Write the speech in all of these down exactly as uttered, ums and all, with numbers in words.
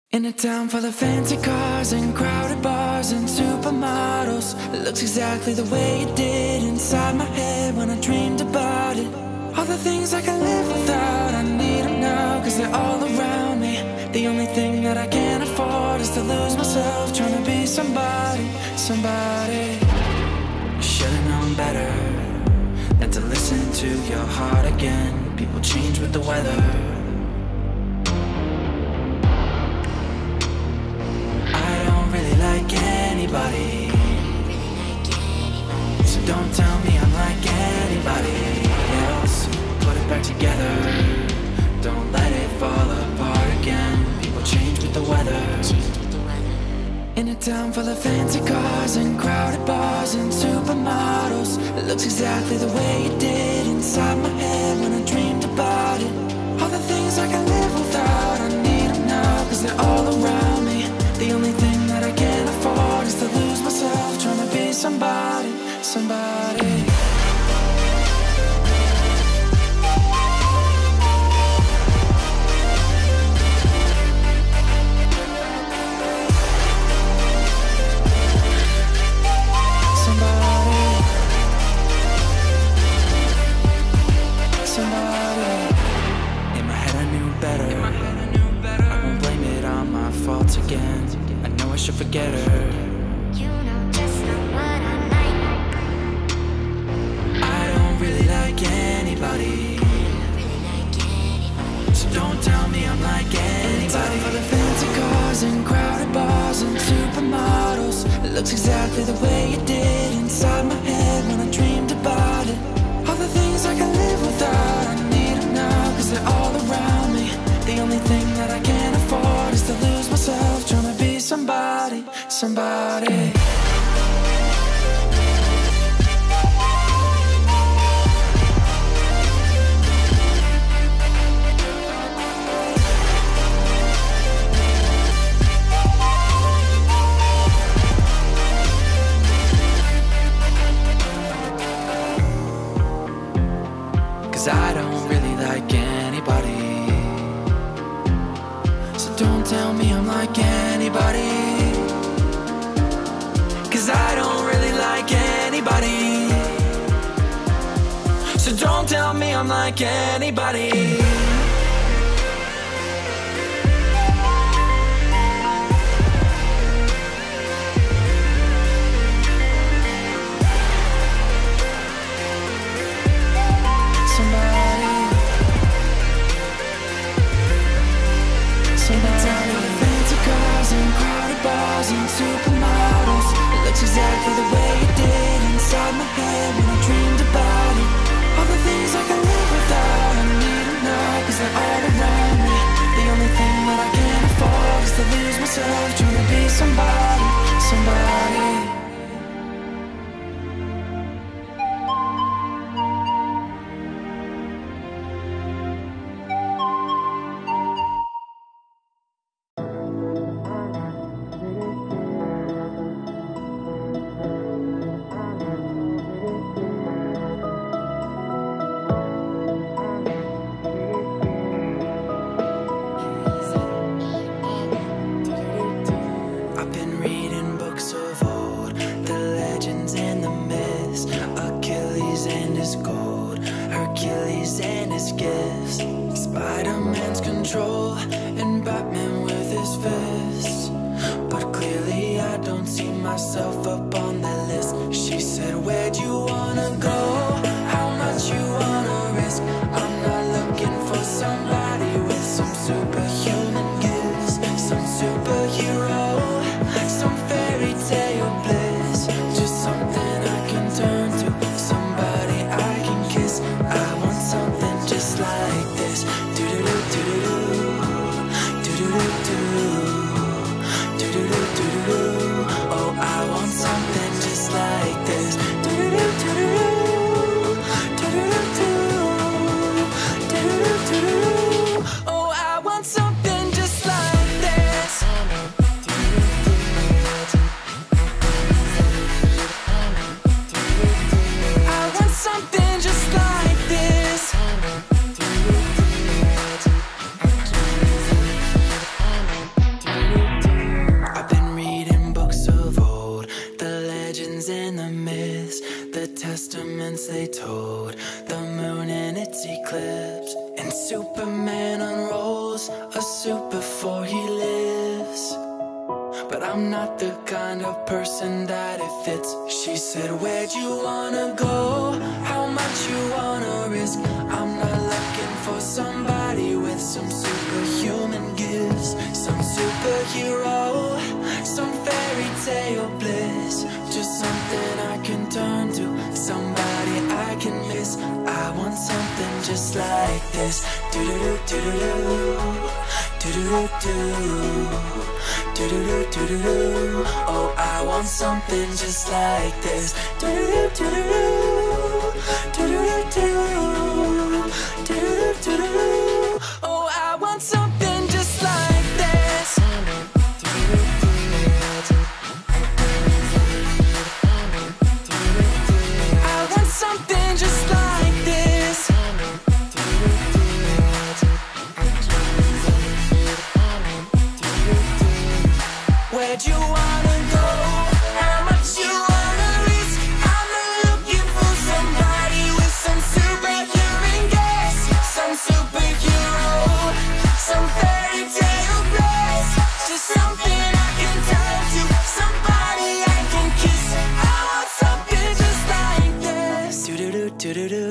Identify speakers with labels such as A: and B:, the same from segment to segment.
A: In a town full of fancy cars and crowded bars and supermodels, it looks exactly the way it did inside my head when I dreamed about it. All the things I can live without, I need them now, cause they're all around me. The only thing that I can't afford is to lose myself trying to be somebody, somebody. I should've known better than to listen to your heart again. People change with the weather. Like anybody, so don't tell me I'm like anybody else. Put it back together, don't let it fall apart again. People change with the weather. In a town full of fancy cars and crowded bars and supermodels, it looks exactly the way it did inside my head when I dreamed about it. All the things I can live without, I need them now, cause they're all around me. The only thing that I can't afford is to lose myself trying to be somebody, somebody. Somebody, somebody. In my head I knew better. In my head I knew better. I won't blame it on my faults again. I know I should forget her.
B: You know just not what I like.
A: I don't really like anybody, so don't tell me I'm like anybody. For the fancy cars and crowded bars and supermodels, it looks exactly the way it did inside my head when I dreamed about it. All the things I can live without, I need them now, cause they're all around me. The only thing that I can't afford is to lose myself trying to be somebody, somebody. Cause I don't really like anybody, so don't tell me I'm like anybody. Cause I don't really like anybody, so don't tell me I'm like anybody. And supermodels, it looks exactly the way it did inside my head when I dreamed about it. All the things I can live without, I need them now, cause they're all around me. The only thing that I can't afford is to lose myself trying to be somebody, somebody. Spider-Man's control and Batman with his fists, but clearly I don't see myself up on that list. She said, where'd you wanna go? How much you wanna risk? I'm not looking for somebody with some superhuman gifts, some superhero, some fairy tale bliss, just something I can turn to, somebody I can kiss. I want something just like this. Oh, I want something I'm not the kind of person that it fits. She said, where'd you wanna go? How much you wanna risk? I'm not looking for somebody with some superhuman gifts, some superhero, some fairy tale bliss. Just something I can turn to, somebody I can miss. I want something just like this. Do-do-do-do-do-do, do-do-do-do, do-do-do-do-do. Oh, I want something just like this. Do-do-do-do-do, do-do-do-do, do-do-do-do. Oh, I want something just like this. I want something just like this. Where'd you wanna go? How much you wanna risk? I'm not looking for somebody with some superhuman gifts, some superhero, some fairy tale bliss. Just something I can turn to, somebody I can kiss. I want something just like this. Do-do-do-do-do-do,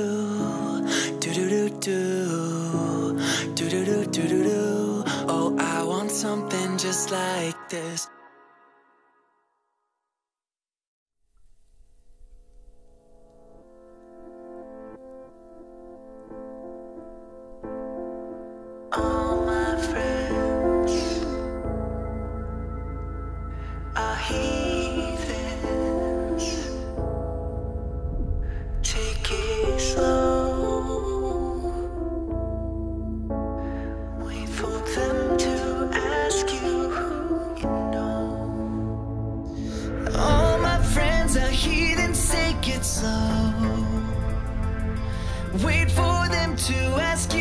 A: do-do-do-do, do-do-do-do-do. Oh, I want something just like this. All my friends are heathens. Take it slow. Wait for them to ask you who you know. All my friends are heathens. Take it slow. Wait for them to ask you.